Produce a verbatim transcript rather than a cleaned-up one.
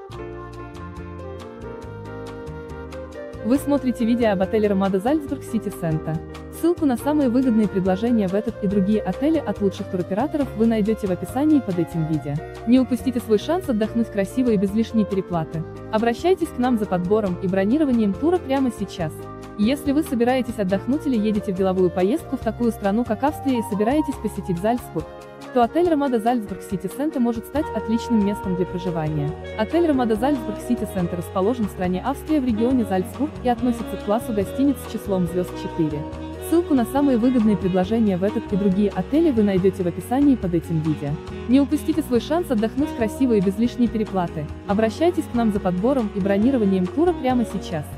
Вы смотрите видео об отеле Рамада Зальцбург Сити Центр. Ссылку на самые выгодные предложения в этот и другие отели от лучших туроператоров вы найдете в описании под этим видео. Не упустите свой шанс отдохнуть красиво и без лишней переплаты. Обращайтесь к нам за подбором и бронированием тура прямо сейчас. Если вы собираетесь отдохнуть или едете в деловую поездку в такую страну, как Австрия, и собираетесь посетить Зальцбург, то отель Рамада Зальцбург Сити Центр может стать отличным местом для проживания. Отель Рамада Зальцбург Сити Центр расположен в стране Австрия в регионе Зальцбург и относится к классу гостиниц с числом звезд четыре. Ссылку на самые выгодные предложения в этот и другие отели вы найдете в описании под этим видео. Не упустите свой шанс отдохнуть красиво и без лишней переплаты. Обращайтесь к нам за подбором и бронированием тура прямо сейчас.